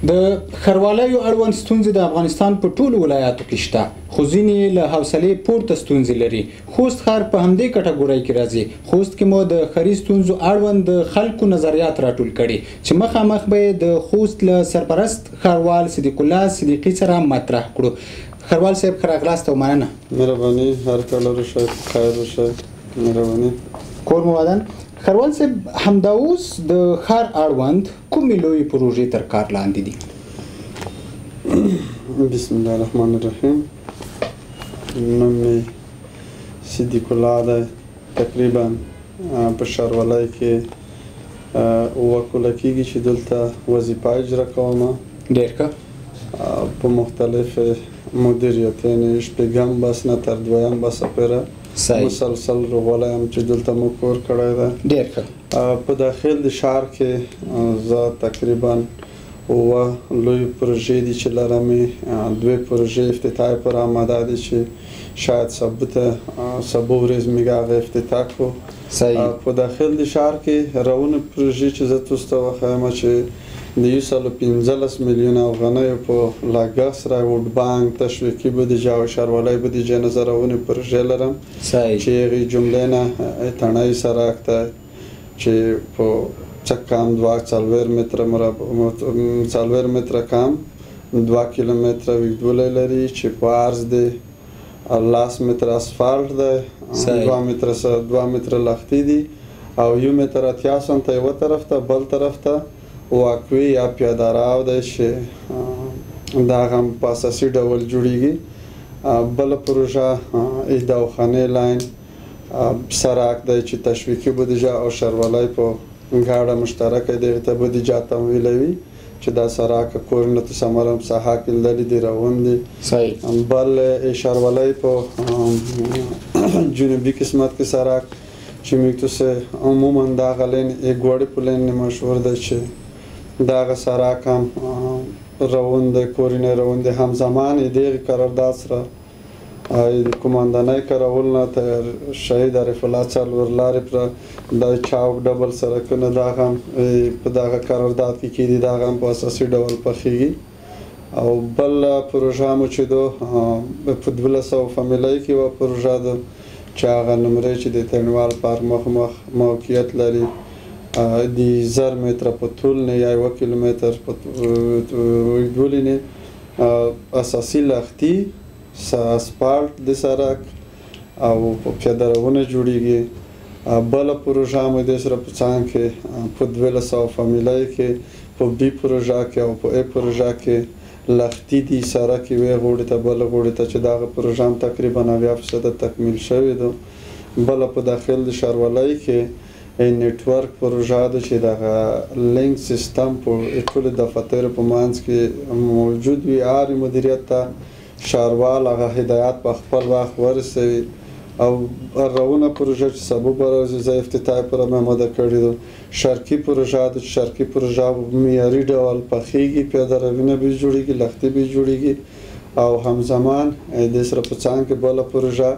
د ښاروالیو اړوند ستونزې د افغانستان په ټولو ولایاتو کې شته، خو ځینې له حوصلې پورته ستونزې لري. خوست ښار په همدې کټګورۍ کې راځي. خوست کې مو د ښاري ستونزو اړوند د خلکو نظریات راټول کړي چې مخامخ به یې د خوست له سرپرست ښاروال صدیق الله صدیقي سره مطرح کړو. ښاروال صاحب ښه راغلاست او مننه. مهرباني، هر کله روشه خیر روشه. مهرباني. کور مو ودان. ښاروال صاحب، همدا اوس د ښار اړوند کومې لویې پروژې تر کار لاندې دي؟ بسم الله الرحمن الرحیم. نوم مې صدیق الله دی. تقریبا په ښاروالۍ کې 7 کاله کېږي چې دلته وظیفه اجرا کوم. ډېر ښه. په مختلفو مدیریتونو شپږم بس نه تر دویم بسه پورې مسلسل روغلی یم چې دلته مو کور کړی دی. ډېر ښه. په داخل د ښار کې زه تقریبا 7 لوی پروژې دي چې لرم. 2 پروژې افتتاح پر آماده دي چې شاید سبا ورځ موږ هغه افتتاح کړو. په داخل د ښار کې روانې پروژې چې زه تاسو ته وښیم چې د 115 میلیون افغانیو په لګښت سره وډ بانک تشویقي بودیجه او ښاروالۍ بودیجه نه زه روانې پروژې لرم چې هغې جملې نه تڼۍ سړک ته چې په څه کم 4 متره کم 2 کیلومتره اوږدوالی لري چې په عرض دی 10 متره اسفالټ دی، 2 متره لښتي دي او 1 متر 80 سانته یوه طرف ته، بل طرف ته واکوي یا پیاده راو دی چې دا هم په اساسي ډول جوړیږي. بله پروژه دواخانې لاین سړک دی چې تشویقي بودیجه او ښاروالۍ په ګاډه مشترکه دی ته بودیجه تمویلوي چې دا سړک کورونه ته سمرم ساحه کې لري دی روان دی. بل ښاروالۍ په جنوبي قسمت کې سړک چې موږ ته عموما دغه لین ګوړې په لین مشهور دی چې دغه سړک هم روان دی، کورونه روان دی. همزمان یې دغې قرارداد سره د قوماندانۍ کارول نه تر شهید عارف الله څلور لارې پر د چاوک ډبل سړکونه دا هم په دغه قرارداد کې کېدي، دغه هم په اساسي ډول پخېږي. او بل پروژه مو چې ده په 1200 فامیلۍ کې یوه پروژه ده چې هغه نمرې چې د تڼیوال پارک مخامخ موقعیت لري د 1000 متره په طول نه یا 1 کیلومتر په اوږدوالي نه اساسي لښتي اسفالټ د سړک او په پیاده روونه جوړیږي. بله پروژه مو دې سره په څنګ کې په 1200 فامیلۍ کې په بي پروژه کې او په ای پروژه کې لښتي دي سړک یوې غوړې ته بله غوړې ته چې دغه پروژه هم تقریبا 90% تکمیل شوې ده. بله په داخل د ښاروالۍ کې نیټورک پروژه ده چې دغه لینک سیستم په ټولو دفاترو په منځ کې موجود وي. هر مدیریت ته ښاروال هغه هدایات په خپل وخت ورسوي. او روانه پروژه چې سبا به راځي زه افتتاح پر آماده کړې ده. شرقي پروژه ده چې شرقي پروژه معیاري ډول پخېږي، پیاده روونه به جوړېږي، لښتي به جوړېږي. او همزمان دې سره په څنګ کې بله پروژه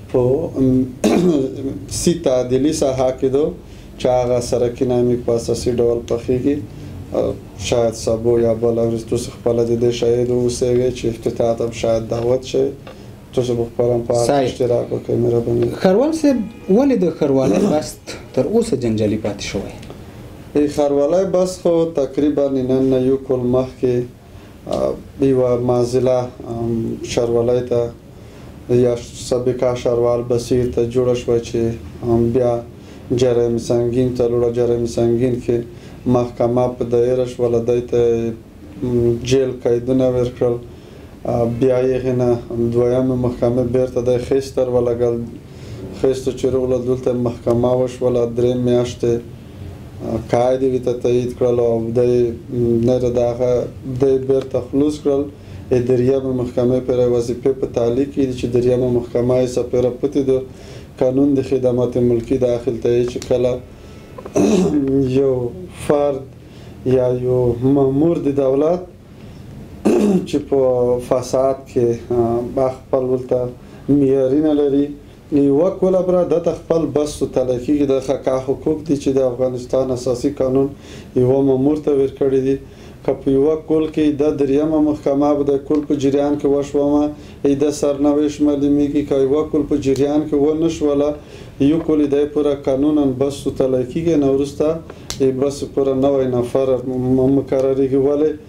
په 30 تعدیلي ساحه کې ده چې هغه سړکي نامې په اساسي ډول پخېږي. شاید سبا یا بله ورځ تاسو خپله د دې شاهد اوسئ چې افتتاح ته شاید دعوت شئ. تاسو به خپله په هغه اشتراک وکړئ. مهرباني. ښاروال صاحب، ولې د ښاروالۍ بست تر اوسه جنجالي پاتې شوی؟ ښاروالۍ بس خو تقریبا نن نه 1 کال مخکې یوه معضله ښاروالۍ ته یا سابقه ښاروال بصیر ته جوړه شوه چې بیا جرایم سنګین ته لوړه جرایم سنګین کې محکمه په دایره شوله، دی ته جیل قیدونه ورکړل. بیا یې هغې نه دویمه محکمې بیرته دی خیستر ولګل. خیستو چې راغله دلته محکمه وشوله، 3 میاشتې قاید یې ورته تایید کړل او دی نه دغه دی بیرته خلوص کړل. دریمه محکمې پرې وظیفې په تعلیق کړي چې دریمه محکمه یې سپیره پتې ده قانون د خدمات ملکي داخل ته چې کله یو فرد یا یو مامور د دولت چې په فساد کې خپل ولته معیاري نه لري یوه کوله بره دته خپل بس تله کېږي. د حقوق دي چې د افغانستان اساسي قانون یوه مامور ته ورکړي دي. که په یوه کول کې د دریمه محکمه به د کول په جریان کې وشومه د سرنوشت معلومیږي که یوه کول په جریان کې ونه شوله یو کول دی پوره قانونا بس سوتلی کېږي نه وروسته بس پوره نوی نفر مقرریږي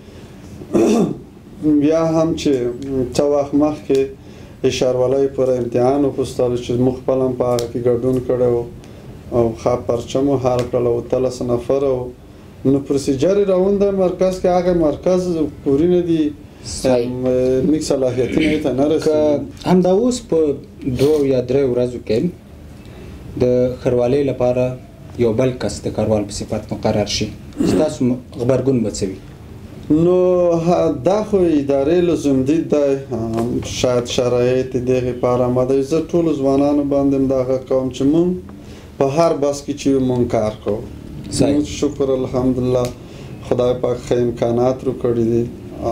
ولې بیا هم چې څه وخت مخکې ښاروالۍ پوره امتحان وپوښتلو چې موږ خپل هم په هغه کې ګډون کړی و او ښه پرچم مو حال کړل 13 نفره و نو پروسیجر راوند مرکز کې هغه مرکز کورونه دي میک صلاحیتونه ته نه رسېږي همدا اوس په 2 یا 3 ورځو کې د ښاروالۍ لپاره یو بل کس د کاروال په صفت مقرر شي ستاسو غبرګون به څه وي نو دا خو ادارې لزوم دي دی شاید شرایط دغې لپاره آماده وي زه ټولو ځوانانو باندې دغه کوم چې مونږ په هر بس کې چې مونږ کار کوو شکر الحمدلله خدای پاک ښه امکانات رو کړي دي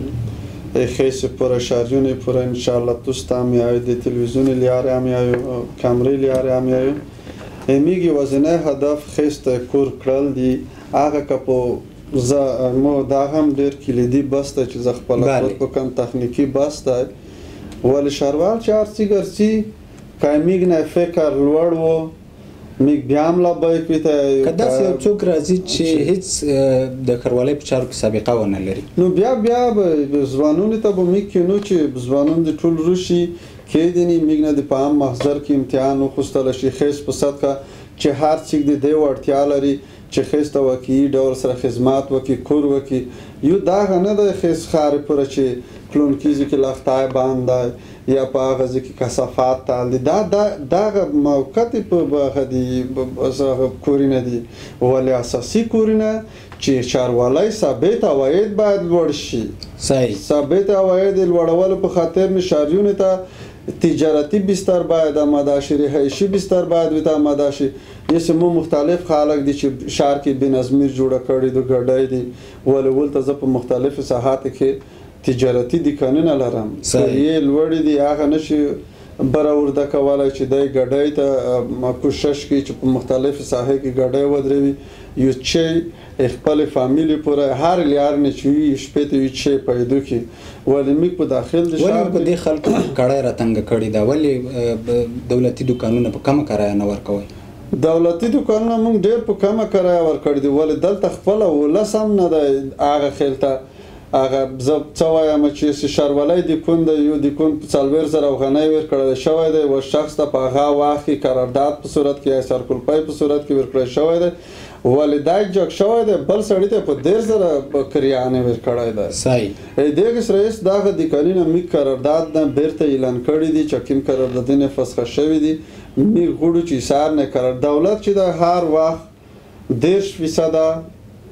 او ښه پوره شاریونه پوره انشاءالله دوست هم میایو د تلویزیون لیاره هم میایو کامرې لیاره هم میایو میگی وزنه هدف خیست کور کړل دي هغه که په زه مو دا هم ډېر کلیدي بس دی چې زه خپله کور په کوم تخنیکي بس دی ولې ښاروال چې هر څه ګرځي که میږ نه فکر لوړ و میږ بیا هم لا باید وي ته که داسې یو څوک راځي چې هېڅ د ښاروالۍ په چارو کې سابقه ونه لري نو بیا به ځوانانو ته به میږ کینو چې ځوانان د ټول روشي کېدني میږ نه د په عام محضر کې امتحان وخوستلی شي ښیست په صدقه چې هر څوک د دې وړتیا لري چې ښیسته وکړي ډول سره خدمات وکړي کور وکړي یو دا هغه نه دی ښیست ښار پوره چې پلونکي ځای کې لښتای بند دی یا په هغه ځای کې کثافات تال دي دا هغه موقتې په هغه دي کورونه دي ولې اساسي کورونه چې ښاروالۍ ثابت عواید باید لوړ شي ثابت عواید لوړولو په خاطر نه ښاریونو ته تجارتی بستر باید آماده شي رهایشي بستر باید ورته آماده شي یسې مو مختلف خلک دي چې ښار کې بېنظمي جوړه کړې دي ګډۍ دي ولې ولته زه په مختلفو ساحاتو کې تجارتي دکانونه لرم یې لوړې دي هغه نشي بره ورده کولی چې دی ګډۍ ته کوشش کوي چې په مختلفو ساحې کې ګډۍ ودروي یو چی خپل فامیلی پوره هر لیار نه چې وي شپې ته وي چی پیدا کړي ولې موږ په داخل د ولې په دې خلکو کړۍ راتنګه کړې ده ولې دولتي دکانونه په کمه کرایه نه ورکوئ دولتي دکانونه موږ ډېر په کمه کرایه ورکړي دي ولې دلته خپله ولس هم نه دی هغه خیل ته هغه زه څه وایم چې ښاروالۍ د کون د یو د کون 40,000 افغانۍ ورکړل شوی دی و شخص ته په هغه وخت کې قرارداد په صورت کې یا سرکلپۍ په صورت کې ورکړل شوی دی ولې دا جګ شوی دی بل سړي ته په 10,000 کریانې ورکړی دی صحیح دغه رئیس دغه د کانونه میک قرارداد نه بیرته اعلان کړی دي چې کوم قراردادونه فسخه شوي دي میک غوړو چې ایثار نه قرار دولت چې د هر وخت 10%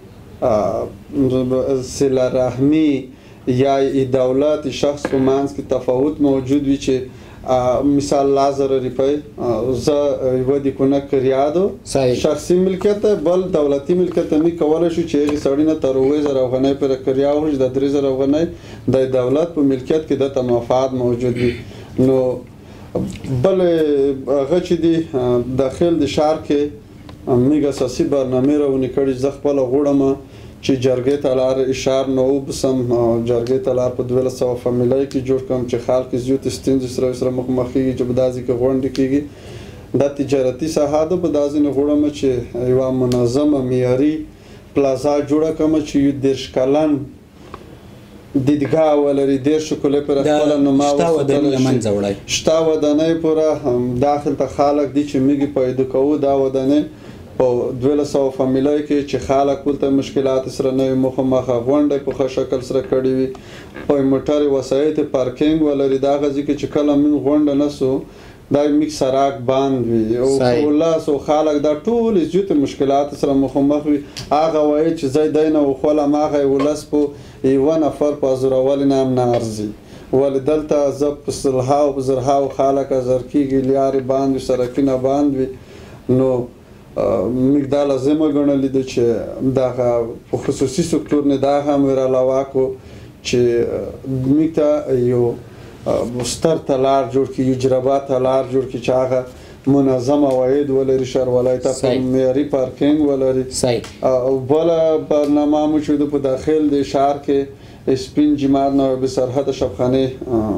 صله رحمی یا دولت شخص په منځ کې تفاوت موجود وي چې مثال 1000 روپۍ زه یوه د کونه کریادو شخصي ملکیت بل دولتي ملکیت مې کولی شو چې هغې سړي نه تر 9000 افغانۍ پورې کریا وخوري د 3000 افغانۍ د دولت په ملکیت کې دته مفاد موجود وي نو بل هغه چې دي داخل د ښار کې میږ اساسي برنامې راونې کړي زه خپله غواړم چې جرګې ته لار اشار نه وبسم جرګې ته لار په 1200 فامیلۍ کې جوړ کړم چې خلک زیاتې ستونزې سره مخامخ کېږي چې په داسې کې غونډې کېږي دا تجارتي ساحه ده په داسې نه غواړم چې یوه منظمه معیاري پلازا جوړه کړم چې یو 10 کلن دیدګاه ولري 10 کلې پر خپله نوما شته ودانۍ پوره داخل ته خلک دي چې میږي پیدا کوو دا ودانۍ په 1200 فامیلۍ کې چې خلک ولته مشکلات سره نه مخامخ غونډې په ښه شکل سره کړي وي په موټر وسایط پارکینګ ولري دا غځي کې چې کله موږ غونډه نسو دا میک سراک باند وي او ولس او خلک دا ټول زیات مشکلات سره مخامخ وي هغه وایي چې زه دینه او خپل ماغه ولس په یو نفر په زورول نه نه ارزي ولې دلته زه په صلحاو په زرهاو خلک زرکیږي لیارې باندې سرکونه باند وي نو موږ دا لازمه ګڼلې ده چې دغه په خصوصي سکتور نه دا هم علاوه کړو چې موږ ته یو ستر ته لار جوړ کړي یو جرابه ته لار جوړ کړي چې هغه منظم عواید ولري ښاروالۍ ته معیاري پارکینګ ولري او بله برنامه مو چې په داخل د ښار کې سپین جمار نوابي سرحد شبخانه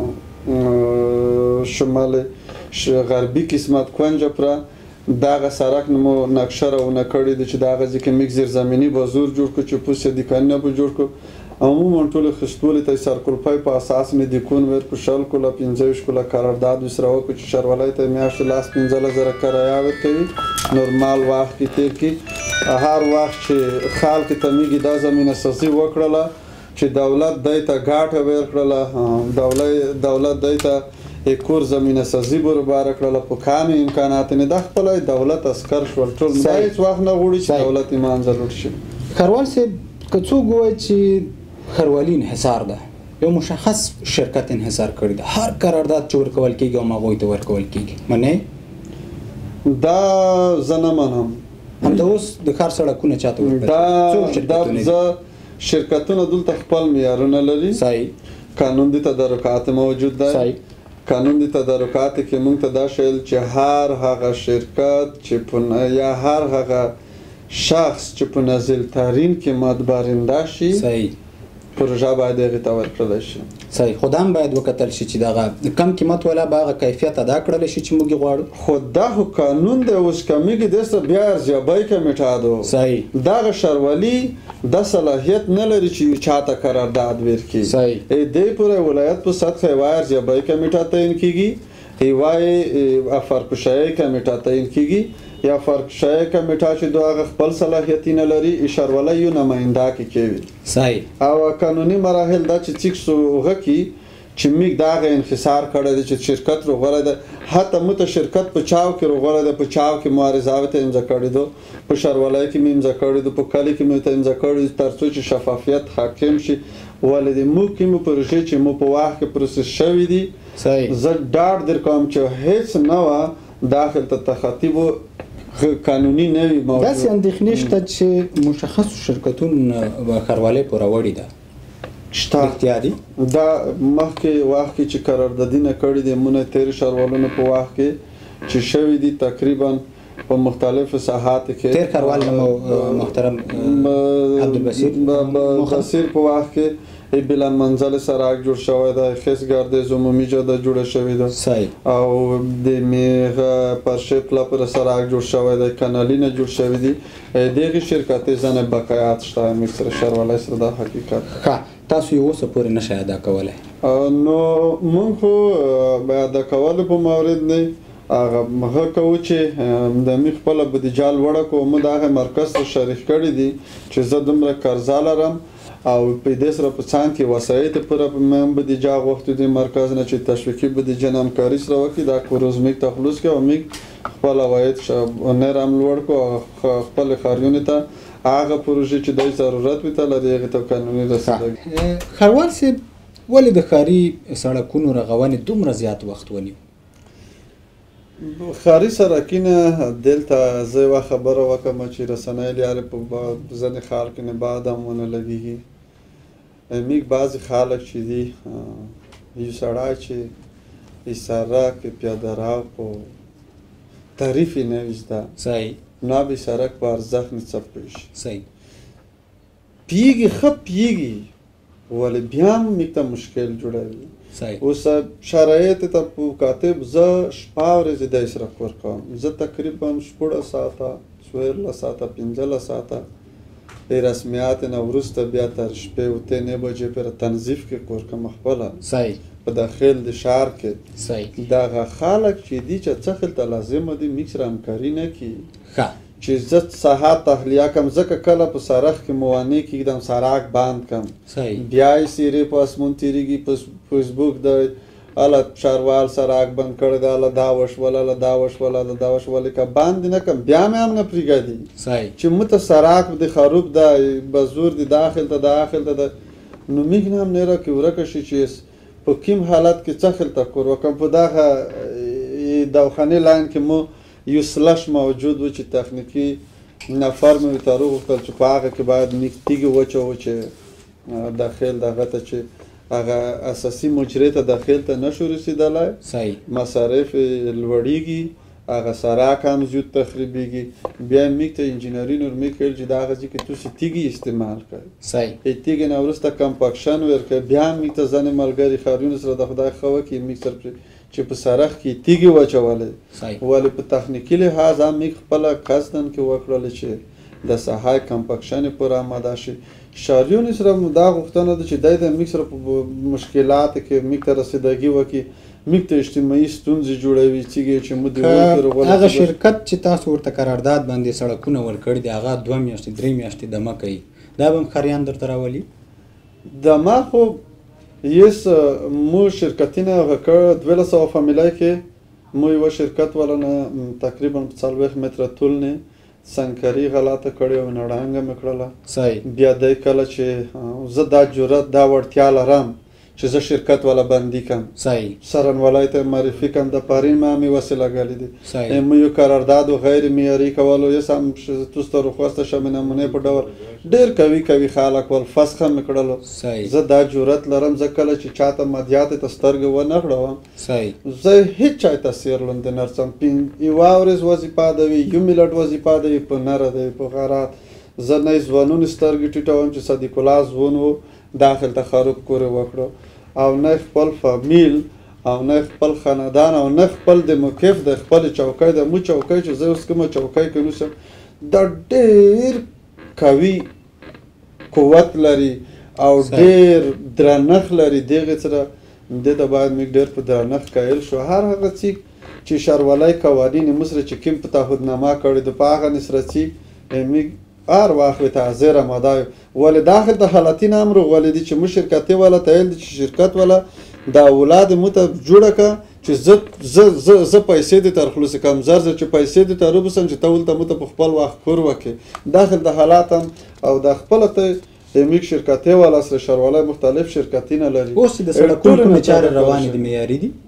شمال غربي قسمت کونجه پره دغه سړک مو نقشه راونه کړې ده چې دغه ځای کې موږ زیرزمیني بازور جوړ کړو چې پوسې دیکانونه به جوړ کړو عموما ټولې خښتولې ته سرکلپۍ په اساس مې دیکون ورکړو 20 کله 15 کله قرارداد ورسره وکړو چې ښاروالۍ ته میاشتې لاس 15,000 کرایه ورکوي نورمال وخت کې تېر کړي هر وخت چې خلکو ته موږ دا زمینه سازي وکړله چې دولت دی ته ګاټه ورکړله دولت دی ته کور زمینه سازي برابر کړله په کامې امکانات نه د خپل دولت عسکر شول ټول هیڅ وخت نه غوړي چې دولت ایمان ضرور شي ښاروال صاحب که څوک ووایي چې ښاروالي انحصار ده یو مشخص شرکت انحصار کړی ده هر قرارداد چې ورکول کېږي او هغوی ته ورکول کېږي منې دا زه نه منم همدا اوس د ښار سړکونه چاته ورکول زه شرکتونه دلته خپل معیارونه لري قانون د تدارکات موجود دی قانون د تدارکات کې موږ ته دا شیل چې هر هغه شرکت چې یا هر هغه شخص چې په نازل ترین قیمت بارنده شي پروژه باید هغې ته ورکړلی شي خو دا هم باید وکتل شي چې دغه کم قیمت والا به هغه کیفیت ادا کړلی شي چې موږ یې غواړو خو دا خو قانون دی اوس که موږ دې څه بیا ارزیابۍ کمیټه ده دغه ښاروالي دا صلاحیت نه لري چې چاته قرارداد ورکړي دې پورې ولایت په سطح یوه ارزیابۍ کمیټه تعیین کیږي یوه فرقشایي کمیټه تعیین کیږي یا فرقشایي کمیټه چې دغه خپل صلاحیتونه لري ښاروالۍ یو نماینده کې کوي او قانوني مراحل دا چې څیک هغه کې چې موږ دغه انحصار کړی دی چې شرکت روغولی ده حتی مو ته شرکت په چاو کې روغولی ده په چاو کې معارضه ته امضا کړی دو په ښاروالۍ کې مې امضا کړی دو په کلي کې مې ته امضا کړی دو تر څو چې شفافیت حاکم شي ولې د موږ کومې پروژې چې مو په وخت کې پروسس شوي دي زه ډاډ درکوم چې هیڅ نه وه داخل ته تخطیب قانوني نه وي موجود داسې اندېښنې شته چې مشخصو شرکتونو ښاروالۍ پوره وړې ده شته دا مخکې وخت کې چې قراردادونه کړي دي مونږ تېرې ښاروالونو په وخت کې چې شوي دي تقریبا په مختلفو ساحاتو کې تېر ښاروال محترم عبدالبصیر په وخت کې بلند منزل سړک جوړ شوی دی خیس ګردیز عمومي جاده جوړه شوې ده او د میغه پرشې پله پر سړک جوړ شوی دی کانالونه جوړ شوي دي دغې شرکتې ځینې بقایات شته موږ سره ښاروالۍ سره دا حقیقت تاسو یې اوسه پورې نشئ ادا کولی نو موږ خو ادا کولو په مورد نه هغه کوو چې د موږ خپله بودیجه لوړه کوو موږ د هغه مرکز ته شریک کړي دي چې زه دومره قرضه لرم او په دې سره په څنګ کې وسایط پوره مې بودیجه غوښتو دي مرکز نه چې تشویقي بودیجه نه همکاري سره وکړي دا کوروز موږ ته خلوص کړي او موږ خپل عواید نر هم لوړ کړو خپل ښاریونو ته هغه پروژې چې دوی ضرورت ورته لري هغې ته قانوني رسیدګي ښاروال صاحب ولې د ښاري سړکونو رغونې دومره زیات وخت ونیو ښاري سړکونه دلته زه یوه خبره وکړم چې رسنۍ لارې په ځینې خلکو نه بعد هم ونه لګېږي موږ بعضې خلک چې دي یو سړی چې سړک پیاده رو په تعریف یې نه وي زده نه به سړک په ارزښت نه څه پوهېږي پوهېږي ښه پوهېږي ولې بیا هم موږ ته مشکل جوړوي اوس شرایط ته په کاتب زه شپه ورځې دی سره کور کوم زه تقریبا 16 ساعته 14 ساعته 15 ساعته رسمیات نه وروسته بیا تر شپې 3 بجې پورې تنظیف کې کور کوم خپله په داخل د ښار کې دغه خلک چې دي چې څه خلته لازمه دي موږ سره همکاري نه کوي چې زه ساحات تحلیه کړم ځکه کله په سړک کې موانع کېږدم سړک بند کړم بیا یې څیرې په اسمون تېرېږي په فیسبوک د هله ښاروال سړک بند کړی دی هله دا وشول هله دا وشول هله دا وشول که بند نه کړم بیا مې هم نه پرېږدي چې موږ ته سړک د خروب ده بزور دي داخل ته ده نو موږ نه هم نه راکړي ورکه شي چې په کوم حالت کې څه خلته کور وکړم په دغه دواخانې لاین کې مو یو سلش موجود و چې تخنیکي نفر مې ورته وغوښتل چې په هغه کې باید موږ تیږې واچوو چې داخل دغه ته چې هغه اساسي مجرې ته داخل ته نشو رسېدلی مصارف لوړېږي هغه سراک هم زیات تخریبیږي. بیا میک ته انجینرین ور میکل چې دا غږی کې تاسو تیږي استعمال کړئ. صحیح. تیږي نه ورسته کمپاکشن ورکړئ. بیا میک ته ځنه ملګری خارونه سره د خدای خو کې میک سره چې په سرخ کې تیږي واچولې. صحیح. ولې په تخنیکی لحاظ هم میک خپل قصدن کې وکړل چې د سهای کمپاکشن پر آماده شي. شاریون سره دا غوښتنه ده چې د میک سره په مشکلات کې میک ته رسیدګي وکړي. میک ته اجتماعي ستونزې جوړوي چې موږ هغه شرکت چې تاسو ورته قرارداد باندې سړکونه ورکړي دي هغه 2 میاشتې 3 میاشتې دمه کوي دا به خریان درته راولي دمه خو یس مو شرکتونه وکړ 200 فامیلای کې مو یو شرکت ولنه تقریبا 40 متره طول نه سنکري غلطه کړې او نړانګه مکړله. صحیح. بیا دای کله چې زه دا جرأت دا وړتیا لرم چې زه شرکت والا بندي کم. صحیح. سرن ولایت معرفي کم د پارین ما می وسیله غلې دي. صحیح. مو یو قرارداد او غیر معیاري کولو یې سم تاسو ته خواسته شمه نمونه په ډول ډیر کوي خلک ول فسخه مکړلو. صحیح. زه دا جرأت لرم زه کله چې چاته مدیات ته سترګ و نه غړم. صحیح. زه هیڅ چا تاثیر لند نرسم پین یو اورز وظیفه دی یو ملت وظیفه دی په نره دی په غارات زه نه ځوانون سترګ ټیټوم چې صدیق الله ځونو داخل تخرب کړو وکړو او نه خپل فامیل او نه خپل خاندان او نه خپل د موقف د خپل چوکۍ د مو چوکۍ چې زه اوس کوم چوکۍ کې نوسم د ډېر قوي قوت لري او ډېر درنښت لري دغه سره د باید موږ ډېر په درنښت قایل شو. هر هغه چې شارولای قوانین مصر چې کوم په تعهدنامه کړی د پاغه نسرتي موږ هر وخت تعذير آماده ولې داخل د حالتین امر ولې چې مو شرکتي ولا تایل چې شرکت ولا د اولاد مو ته جوړه کا چې ز پیسې د تر خلاص کم زر چې پیسې د تر وبسن چې تول ته مو ته خپل وخت کور وکي داخل د حالاتم او د خپل ته میک شرکتي ولا سره شروالای مختلف شرکتینه لري. اوس د سړکونو کوم چاره روانې دي معیاري دي؟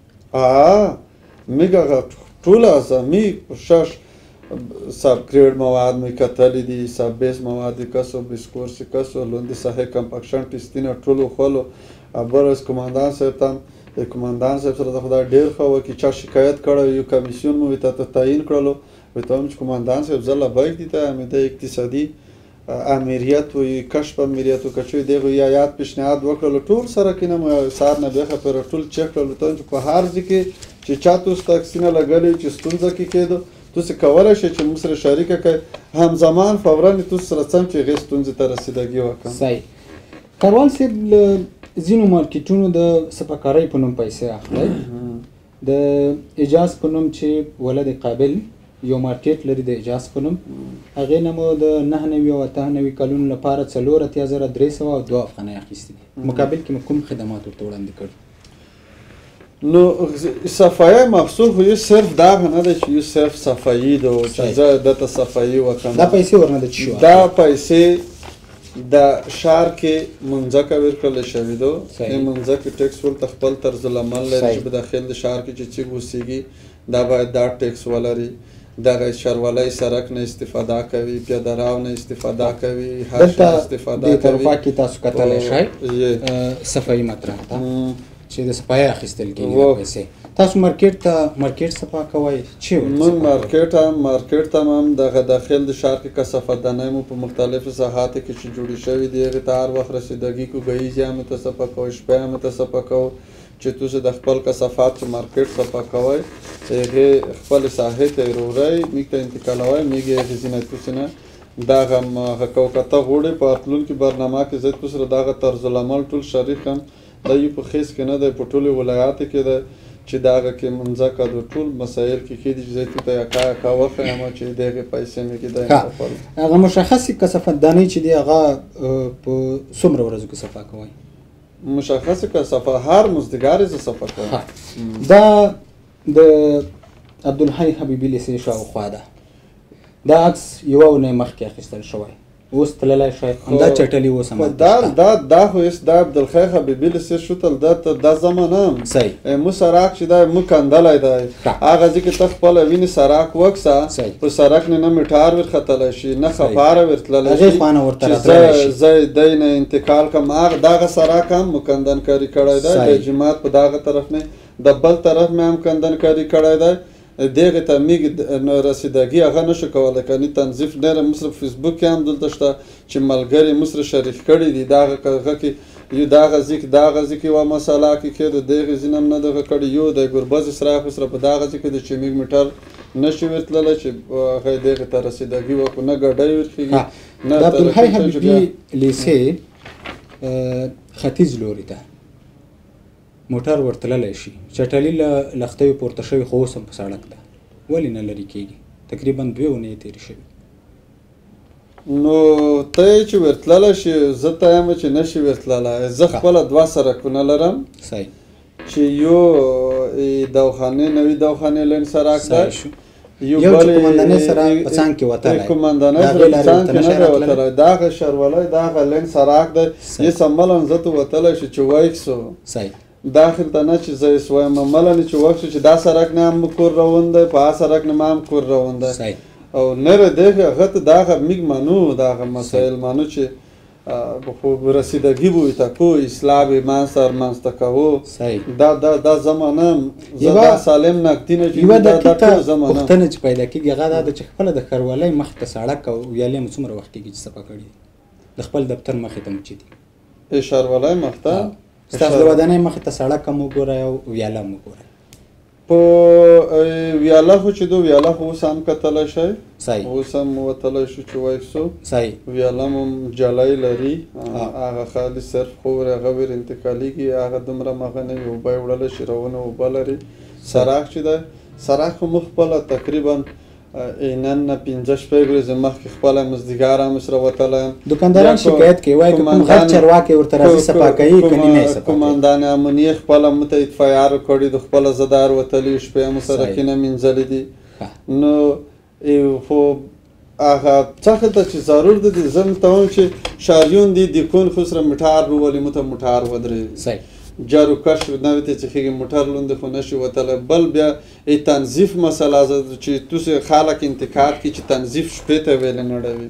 میګه ټول ازمي شش سب گرید مواد می کتلی دی سب بیس مواد کسو بیسکورس کسو لوندی صحیح کمپاکشن ټیسټینه ټولو خلو ابرز کمانډان صاحب تم کمانډان صاحب سره د خدای ډیر خو کی چا شکایت کړو یو کمیسیون مو ته تعیین کړلو وته چې کمانډان صاحب زله بایک دي ته امید اقتصادي امریت و کشف امریت و کچوی دیغه یا یاد پیشنهاد وکړل ټول سره کینه مو سار نه به پر ټول چک کړل ته په هر ځکه چې چاتو ستاکسینه لګلې چې ستونزه کې کېدو تاسو کولای شئ چې موږ سره شریک کړئ همزمان فورا تاسو سره څنګه چې غیږ ستونزې ته رسیدګي وکړم. صحیح. کاروان صاحب ځینو مارکیټونو د سپاکارۍ په نوم پیسې اخلي د اجازه په نوم چې ولد قابل یو مارکیټ لري د اجازه په نوم هغه نمو د 99 او 99 کلونو لپاره 4302 افغانۍ اخیستي مقابل کې کوم خدمات ورته وړاندې کړي. نو صفایي محصول خو یې صرف دا نه ده چې یو صرف صفایي ده چې زه دته صفایي وکړم دا پیسې ورنه ده چې دا پیسې د شهر کې منځکه ورکړل شوی دو منځکه ټیکس ورته خپل طرز العمل لري چې په داخل د شهر کې چې وسیږي دا باید دا ټیکس ولري دغه شارولای سرک نه استفاده کوي پیاده راو نه استفاده کوي هر څه استفاده کوي. د طرفه کې تاسو کتلای شئ صفایي مطرح ده چې د صفایي اخیستل کېږي پیسې تاسو مارکیټ صفا کوئ چې موږ مارکیټ ته هم دغه داخل د شهر کې کثافت دانه مو په مختلفو ساحاتو کې چې جوړې شوي دي هغې ته هر وخت رسیدګي کوي هم ته صفا کوئ شپه هم ته صفا کوئ چې تاسو د خپل کثافات چې مارکیټ صفا کوئ هغې خپل ساحې ته یې وروړئ میږ ته انتقالوئ میږ یې غځینه تاسو نه دغه کوکته غوړې په راتلونکي برنامه کې زه تاسو سره دغه طرز العمل ټول شریک یم دا یو په خیس کې نه دی په ټولو ولایاتو کې ده چې دغه کې منځکه د ټول مسایل کې کېدي چې زه ته یکا وښیم چې دغه پیسې مې کې دی هغه مشخصې کثافت دانې چې دی هغه په څومره ورځو کې صفا کوئ؟ مشخصه کثافه هر مزدګار ز صفا کوي. دا د عبدالحی حبیبی لیسې شاوخوا ده دا عکس یوه اونۍ مخکې اخیستل شوی اوس تللی شاید همدا چټلي اوس هم دا خو اوس د عبدالخی حبیبي لیسې شوتل دا زمانه صحیح مو سراک چې دا مو کندلی دی هغه ځای کې ته خپله وینې سراک وکسه په سرک نه نه میټار ورختلی شي نه خفاره ورتللی شي چې زه دی نه انتقال کړم دغه سراک هم مو کندنکاري کړی دی د جماعت په دغه طرف نه د بل طرف مې هم کندنکاري کړی دی دغې ته میږ رسیدګي هغه نشو کولی کني تنظیف نره مصر فیسبوک کې هم دلته شته چې ملګري مصر شریک کړي دي دغه کې یو دغه ځای کې یوه مسله کې کېدو دغې ځین هم نه دغه کړي یو د ګربز څراغ سره په دغه ځای کې د چې میږ موټر نشي ورتللی چې هغه دغې ته رسیدګي وکړو نه ګاډۍ ورخېږي د عبدالحی حبیبي لیسې ختیځ لوري ته موټر ورتللی شي چټلي له لښتیو پورته شوي خو اوس هم په سړک ده ولې نه لرې کېږي تقریبا 2 اونۍ تېرې شوي نو ته یې چې ورتللی شي زه ته یم چې نشي ورتللی زه خپله 2 سرکونه لرم چې یو نوي دواخانې لین سرک ده یو چې کومندانۍ سره په څنګ کې وتلی کومندانۍ سره په څنګ کې نه دی وتلی دغه شرولی دغه لین سرک دی یې عملاً زه ته وتلی شو چې وایکسو داخل ته نه چې زه یې سوایم عملاً چې وایکسو چې دا سرک نه هم کور روان دی په هغه سرک نه هم کور روان دی او نره دغه هغه ته دغه میږ منو دغه مسایل منو چې خو رسیدګي به ورته کوو اصلاح به منځته کوو دا زمانه زه سالم نقدي نه یوه دقیقه پوښتنه چې پیدا کېږي هغه دا ده چې خپله د ښاروالۍ مخې ته سړک او ویالې هم څومره وخت کېږي چې صفا کړي د خپل دفتر مخې ته مو چې دي ښاروالۍ مخې ته ستاسو د ودانۍ مخې ته سړک هم وګورئ او ویاله هم وګورئ په ویاله خو چې دو ویاله خو اوس هم کتلی شئ اوس هم وتلی شو چې وایکسو ویاله هم جلۍ لري هغه خالي صرف خو هغه ور انتقالیږي هغه دومره مغه نه وي اوبه یې وړلی شي روانه اوبه لري سراک چې دی سراک خو موږ خپله تقریبا نن 15 شپږ ورځې مخکې خپله مزدګار هم سره وتلی یم دوکانداران شکایت کوي وایي که کوم غټ چرواکی ورته راځي صفا کوي که نه یې صفا کوي قومندان امنیې خپله موږ ته اطفایه کړي د خپله زدار وتلي شپې هم سره کینه مینځلي دي نو خو هغه څه ته چې ضرور دی زه ته وایم چې شاریون دي د کون خو سره موټر وولي موږ ته موټر ودرېږي جارو کش نوی ته چې موټر لوند خو نشي وتلی بل بیا تنظیف مسله چې توسې خلک انتقاد کړي چې تنظیف شپې ته ویلې نه ډوي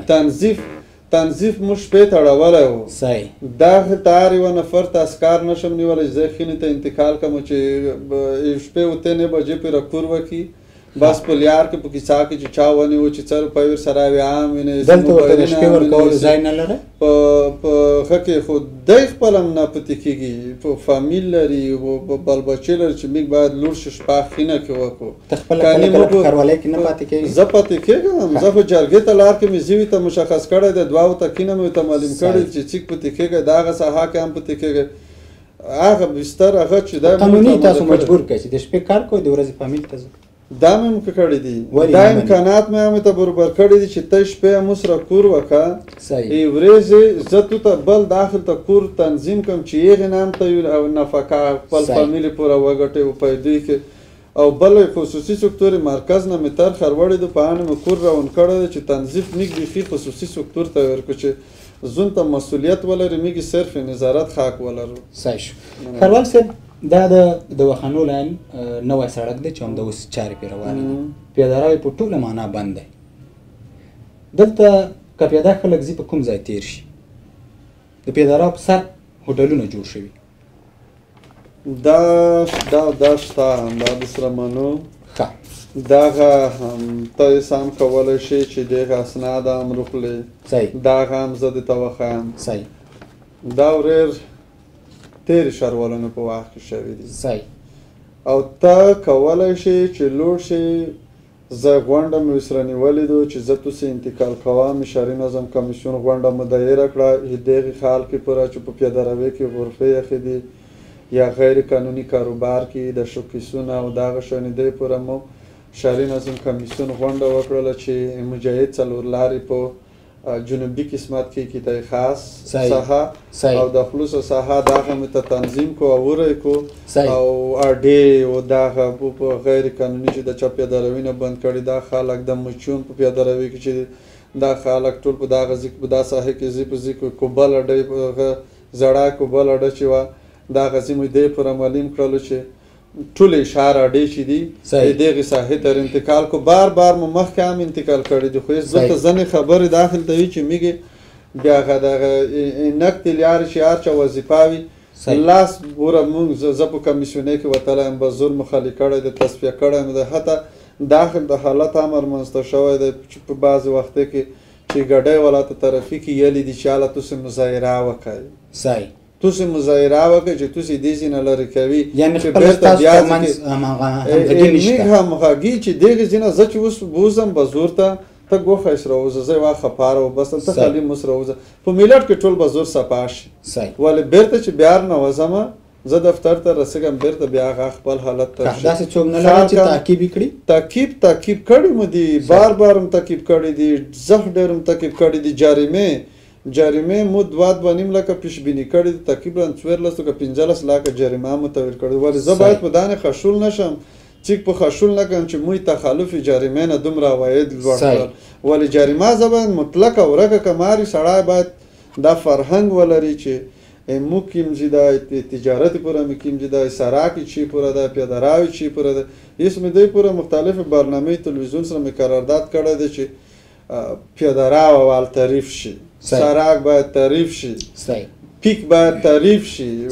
تنظیف موږ شپې ته اړولی و دغه ته هر یوه نفر ته اسکار نشم نیولی چې زه خینې ته انتقال کړم چې شپې 9 بجې پرې کور وکړي بس په لیار کې په کیسه کې چې چا ونیو چې څه روپۍ ورسره وي عام وي نه دلته ورته د شپې ورکولو ځای نه لرئ په ښه کې خو دی خپله هم نه پتې کېږي په فامیل لري بال بچې لري چې موږ باید لوړ شو شپه خینه کې وکړو ته خپله کله په ښاروالۍ کې نه پاتې کېږې زه پاتې کېږم زه خو جرګې ته لار کې مې زوی ته مشخص کړی دی 2 ته کینه مې ورته معلوم کړی چې څیک پاتې کېږی د هغه ساحه کې هم پاتې کېږی هغه بستر هغه چې دا قانوني تاسو مجبور کړئ چې د شپې کار کوئ د ورځې فامیل ته ځئ دا مې هم کړي دي دا امکانات مې هم ته برابر کړي دي چې ته شپې هم سره کور وکړه ورځې زه تو ته بل داخل ته کور تنظیم کوم چې یې نام ته او نفقه خپل فامیل پوره وګټي او پیدا کې او بل خصوصي سکتور مرکز نه مې تر خروړې د پانه مې کور راون کړی چې تنظیف میږ بيخي خصوصي سکتور ته ورکو چې زون ته مسؤلیت ولري میږ صرف نظارت خاک ولرو صحیح شو خروال صاحب دا د دواخانو لاین نوی سړک دی چې هم د اوس چارې پرې روانې دي پیاده روی په ټوله معنا بند دی دلته که پیاده خلک ځي په کوم ځای تیر شي د پیاده رو په سر هوټلونه جوړ شوي دا شته دا د سره منو دغه ته یې سم کولی شي چې دغه اسناد هم روخلې دغه هم زه درته وښیم دا ورېر تیرې ښاروالانو په وخت کې شوي دي او ته کولی شي چې لوړ شي زه غونډه مې ورسره نیولې ده چې زه توسې انتقال کوم اشاري نظم کمیسیون غونډه مو دایره کړه دغې خال کې پوره چې په پیاده روۍ کې غرفې یخې دي یا غیر قانوني کاروبار کې د شوکیسونه او دغه شیانې دی پوره مو اشاري نظم کمیسیون غونډه وکړله چې مجاهد څلور لارې په جنوبی قسمت کې کیته خاص ساحه او د خلوص ساحه دغه مت تنظیم کو او ورې کو او اډي او دغه په غیر قانوني چې د چا پیادهروي نه بند کړي دا خلک د مچون په پیادهروي کې چې دا خلک ټول په دغه ځکه په داسه هي کې ځکه کوبل اډي زړه کوبل اډي چې وا دا غزمې دی پر عملیم کړل چې ټول اشاره اډې چې دي دغه ساحه تر انتقال کو بار مو مخکې هم انتقال کړی دی خو زه ځنې خبرې داخل ته وی چې میږي بیا غدغه نقد لیار شعار چا وظیفه وي لاس ګوره مونږ زه په کمیسیونې کې وتلی یم بزور مخالي کړی دی تصفیه کړی یم دی حتی داخل د حالت امر منځته شوی دی چې په بعضې وختې کې چې ګډۍ والا ته طرفي کې یلی دي چې هله تاسې مظاهره وکړئ صحیح تاسې مظاهره وکړئ چې تاسې دې ځای نه لرې کوي یعنې چې خپله بېرته ستاسو بیا ترمنځ همغږي میږ نشته همغږي چې دغې ځای نه زه چې اوس بوځم بزور ته ته ګوښه یې راوځه زه یې خپاره وباسم ته خالي موس راوځه په میلټ کې ټول بزور صفا شي ولې بېرته چې بیا رنوځمه زه دفتر ته رسېږم بېرته بیا هغه خپل حالت ته داسې څوک نه لري چې تعقیب یې کړي تعقیب کړي مو دي بار هم تعقیب کړي دي زخ ډېر هم تعقیب کړي دي جریمې مو 2.5 لکه پیش بیني کړي دي تقریبا 14 لکه 15 لکه جریمه مو تغیر کړي ولې زه باید په دانې خشول نشم چې په خشول نه کړم چې موږ تخلف جریمې نه دومره عواید لوړ کړل ولې جریمه زه باید مطلقه ورکه کماري سړی باید دا فرهنګ ولري چې مو کیم جدا تجارت پورا می کیم جدا سراکی چی پورا ده پیاده‌روی چی پورا ده اسم دی پورا مختلف برنامه تلویزیون سره می قرارداد کړی دی چې پیاده‌رو اول تعریف شي سراک باید تعریف شي پیک باید تعریف شي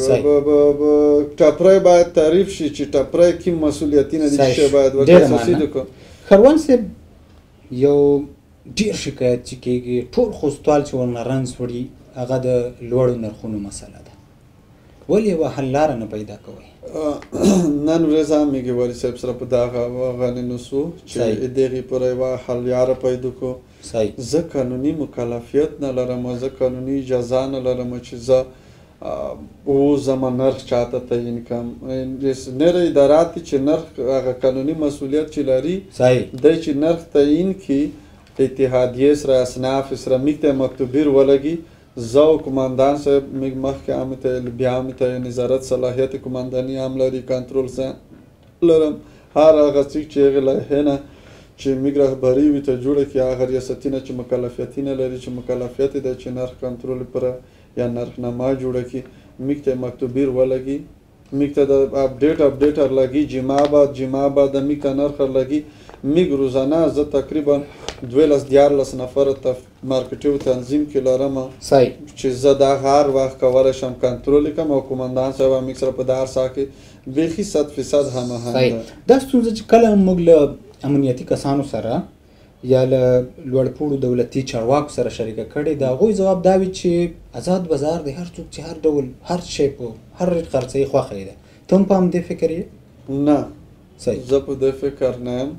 ټپری باید تعریف شي چې ټپری کوم مسؤلیتونه دي چې باید وکړي خروان صاحب یو ډیر شکایت چې کېږي ټول خوستوال چې ورنه رنځ وړي هغه د لوړو نرخونو مسله ده ولې یوه حل لاره نه پیدا کوئ نن ورځ هم میږي والي صاحب سره په دغه غنینو سو چې دغې پوره یوه حل لاره پیدا کړو زه قانوني مکلفیت نه لرم زه قانوني اجازه نه لرم چې زه اوزمه نرخ چاته تعیین کړم نره ادارات چې نرخ هغه قانوني مسؤلیت چې لري دی چې نرخ تعیین کړي اتحادیې سره اصناف سره موږ ته مکتوبیر ولګي زه او قماندان صاحب موږ مخکې هم ته بیا هم ته نظارت صلاحیت قمانداني هم لري کنټرول لرم هر هغه څه چې هغې لایحې نه چې موږ رهبري وي ته جوړه کړي هغه ریاستونه چې مکلفیتونه لري چې مکلفیت دی چې نرخ کنټرول پره یا نرخنامه جوړه کړي موږ ته مکتوبیر ولګي موږ ته د اپډیټر لګي جمعه بعد موږ ته نرخ لګي موږ روزانه زه تقریبا 12-14 نفره ته مارکیټیو تنظیم کې لرم چې زه دا هر وخت کولی شم کنټرول کړم او قماندان صاحب هم موږ سره په دا هر څه کې بیخي 100% هماهنګ ده دا ستونزه چې کله موږ له امنیتي کسانو سره یا له لوړپوړو دولتي چارواکو سره شریکه کړې د هغوی ځواب دا وي چې آزاد بازار دی هر څوک چې هر ډول هر شی په هر ریټ خرڅوي خوښه یې ده ته هم په همدې فکر یې نه زه په دې فکر نه یم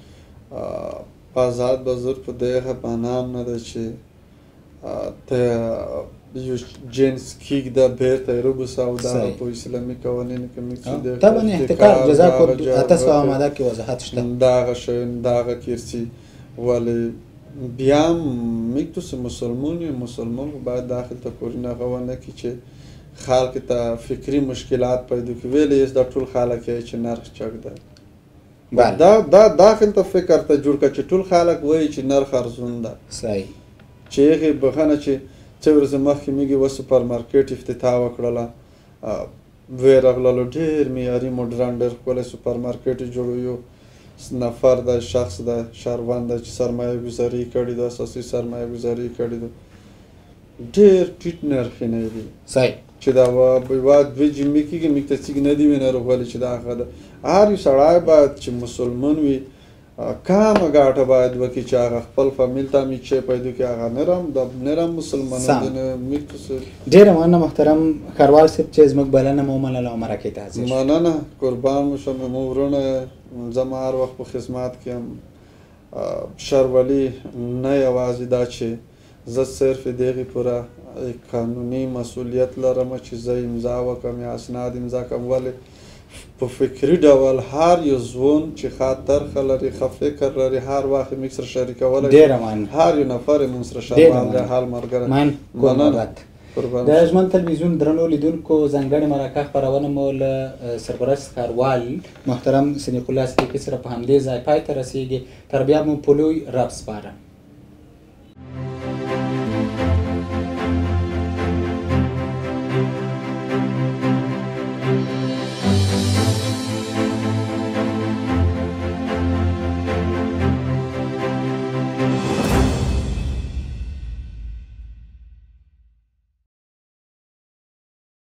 آزاد بازار په دغه بنا هم نه ده چې ته یو جنس کېږده بیرته یې روبوسه او دغه په اسلامي قوانینو کې موږ چې طبعا احتکار جزا کو 800 ماده کې وضاحت شته دغه شیان دغه کیرسي ولې بیا هم موږ تاسې مسلمان باید داخل ته کورونه هغه ونه کړي چې خلک ته فکري مشکلات پیدا کړي ویلی یې دا ټول خلک یې چې نرخ چک ده دا داخل ته فکر ته جوړ کړه چې ټول خلک وایي چې نرخ ارزون ده چې هغې بخښنه چې څه ورځې مخکې موږ یوه سوپر مارکیټ افتتاح وکړله ویې راغللو ډېر معیاري موډرن ډېر ښکلی سوپر مارکیټ یې جوړ یو نفر ده شخص ده شهروند ده چې سرمایه گذاري کړې ده اساسي سرمایه گذاري کړې ده ډېر ټیټ نرخونه یې دي چې دا یوه دوې جمعې کېږي موږ ته څیږ نه دي وي نرخ ولې چې دا هغه ده هر یو سړی باید چې مسلمان وي کامه ګاټه باید وکړي چې هغه خپل فامیل ته هم هېڅ شی پیدا کړي هغه نرم مسلمانان دي ډېره مننه محترم ښاروال صاحب چې زموږ بلنه مو ومنله او مرکې ته حاضر مننه قربان مو شم مو ورونه زه م هر وخت په خدمت کې یم شرولي نه یوازې دا چې زه صرف دغې پوره قانوني مسؤلیت لرم چې زه امضا وکړم یا اسناد امضا کړم ولې په فکري ډول هر یو ځوان چې ښه طرحه لري ښه فکر لري هر وخت موږ سره شریکولی هر یو نفر یې موږ سره شامل دی هر ملګری مننه د ژمن تلویزیون درنو لیدونکو ځانګړې مرکه خپرونه مو له سرپرست ښاروال محترم صدیق الله صدیقي سره په همدې ځای پای ته رسیږي تر بیا مو په لوی رب سپارم